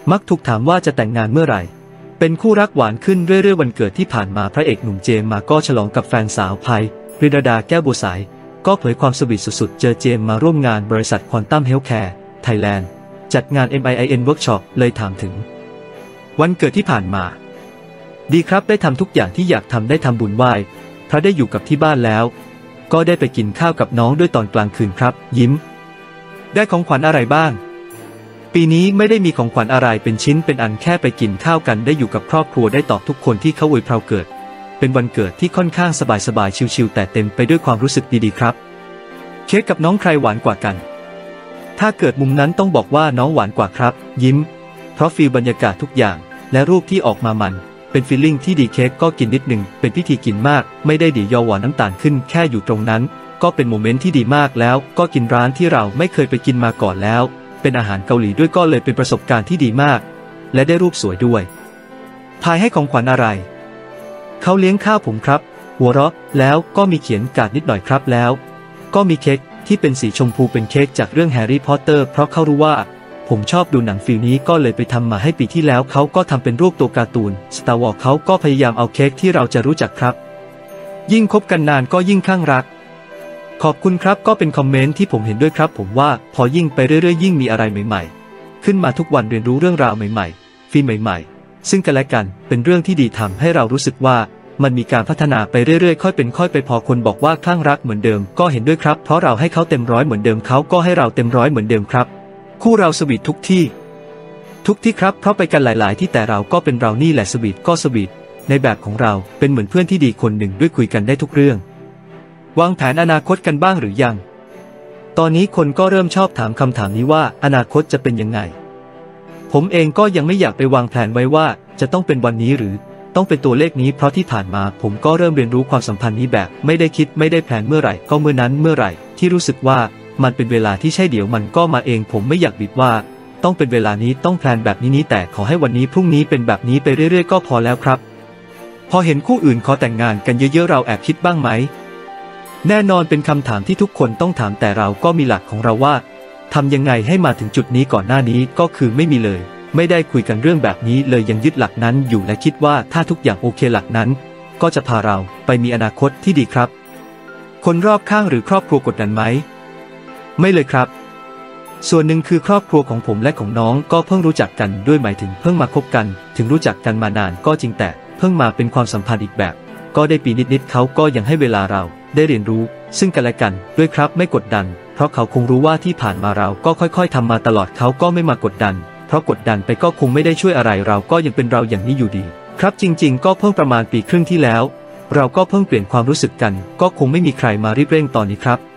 มักถูกถามว่าจะแต่งงานเมื่อไหร่เป็นคู่รักหวานขึ้นเรื่อยๆวันเกิดที่ผ่านมาพระเอกหนุ่มเจมมาก็ฉลองกับแฟนสาวไพริดาแก้วบัวสายก็เผยความสวีทสุดๆเจอเจมมาร่วมงานบริษัทควอนตัมเฮลท์แคร์ไทยแลนด์จัดงาน MIIN Workshop เลยถามถึงวันเกิดที่ผ่านมาดีครับได้ทำทุกอย่างที่อยากทำได้ทำบุญไหว้พระได้อยู่กับที่บ้านแล้วก็ได้ไปกินข้าวกับน้องด้วยตอนกลางคืนครับยิ้มได้ของขวัญอะไรบ้างปีนี้ไม่ได้มีของขวัญอะไรเป็นชิ้นเป็นอันแค่ไปกินข้าวกันได้อยู่กับครอบครัวได้ตอบทุกคนที่เขาอวยพรเกิดเป็นวันเกิดที่ค่อนข้างสบายๆชิลๆแต่เต็มไปด้วยความรู้สึกดีๆครับเค้กกับน้องใครหวานกว่ากันถ้าเกิดมุมนั้นต้องบอกว่าน้องหวานกว่าครับยิ้มเพราะฟีลบรรยากาศทุกอย่างและรูปที่ออกมามันเป็นฟีลลิ่งที่ดีเค้กก็กินนิดหนึ่งเป็นพิธีกินมากไม่ได้ดียอหวานน้ำตาลขึ้นแค่อยู่ตรงนั้นก็เป็นโมเมนต์ที่ดีมากแล้วก็กินร้านที่เราไม่เคยไปกินมาก่อนแล้วเป็นอาหารเกาหลีด้วยก็เลยเป็นประสบการณ์ที่ดีมากและได้รูปสวยด้วยพายให้ของขวัญอะไรเขาเลี้ยงข้าวผมครับหัวเราะแล้วก็มีเขียนการ์ดนิดหน่อยครับแล้วก็มีเค้กที่เป็นสีชมพูเป็นเค้กจากเรื่องแฮร์รี่พอตเตอร์เพราะเขารู้ว่าผมชอบดูหนังฟิลนี้ก็เลยไปทำมาให้ปีที่แล้วเขาก็ทำเป็นรูปตัวการ์ตูน Star Wars เขาก็พยายามเอาเค้กที่เราจะรู้จักครับยิ่งคบกันนานก็ยิ่งคลั่งรักขอบคุณครับก็เป็นคอมเมนต์ที่ผมเห็นด้วยครับผมว่าพอยิ่งไปเรื่อยๆยิ่งมีอะไรใหม่ๆขึ้นมาทุกวันเรียนรู้เรื่องราวใหม่ๆฟิล์มใหม่ๆซึ่งกันและกันเป็นเรื่องที่ดีทำให้เรารู้สึกว่ามันมีการพัฒนาไปเรื่อยๆค่อยเป็นค่อยไปพอคนบอกว่าคลั่งรักเหมือนเดิมก็เห็นด้วยครับเพราะเราให้เขาเต็มร้อยเหมือนเดิมเขาก็ให้เราเต็มร้อยเหมือนเดิมครับคู่เราสวีททุกที่ครับเพราะไปกันหลายๆที่แต่เราก็เป็นเรานี่แหละสวีทก็สวีทในแบบของเราเป็นเหมือนเพื่อนที่ดีคนหนึ่งด้วยคุยกันได้ทุกเรื่องวางแผนอนาคตกันบ้างหรือยังตอนนี้คนก็เริ่มชอบถามคำถามนี้ว่าอนาคตจะเป็นยังไงผมเองก็ยังไม่อยากไปวางแผนไว้ว่าจะต้องเป็นวันนี้หรือต้องเป็นตัวเลขนี้เพราะที่ผ่านมาผมก็เริ่มเรียนรู้ความสัมพันธ์นี้แบบไม่ได้คิดไม่ได้แผนเมื่อไหร่ก็เมื่อนั้นเมื่อไหร่ที่รู้สึกว่ามันเป็นเวลาที่ใช่เดี๋ยวมันก็มาเองผมไม่อยากบีบว่าต้องเป็นเวลานี้ต้องแพลนแบบนี้แต่ขอให้วันนี้พรุ่งนี้เป็นแบบนี้ไปเรื่อยๆก็พอแล้วครับพอเห็นคู่อื่นขอแต่งงานกันเยอะๆเราแอบคิดบ้างไหมแน่นอนเป็นคำถามที่ทุกคนต้องถามแต่เราก็มีหลักของเราว่าทำยังไงให้มาถึงจุดนี้ก่อนหน้านี้ก็คือไม่มีเลยไม่ได้คุยกันเรื่องแบบนี้เลยยังยึดหลักนั้นอยู่และคิดว่าถ้าทุกอย่างโอเคหลักนั้นก็จะพาเราไปมีอนาคตที่ดีครับคนรอบข้างหรือครอบครัวกดดันไหมไม่เลยครับส่วนหนึ่งคือครอบครัวของผมและของน้องก็เพิ่งรู้จักกันด้วยหมายถึงเพิ่งมาคบกันถึงรู้จักกันมานานก็จริงแต่เพิ่งมาเป็นความสัมพันธ์อีกแบบก็ได้ปีนิดๆเขาก็ยังให้เวลาเราได้เรียนรู้ซึ่งกันและกันด้วยครับไม่กดดันเพราะเขาคงรู้ว่าที่ผ่านมาเราก็ค่อยๆทำมาตลอดเขาก็ไม่มากดดันเพราะกดดันไปก็คงไม่ได้ช่วยอะไรเราก็ยังเป็นเราอย่างนี้อยู่ดีครับจริงๆก็เพิ่งประมาณปีครึ่งที่แล้วเราก็เพิ่งเปลี่ยนความรู้สึกกันก็คงไม่มีใครมารีบเร่งตอนนี้ครับ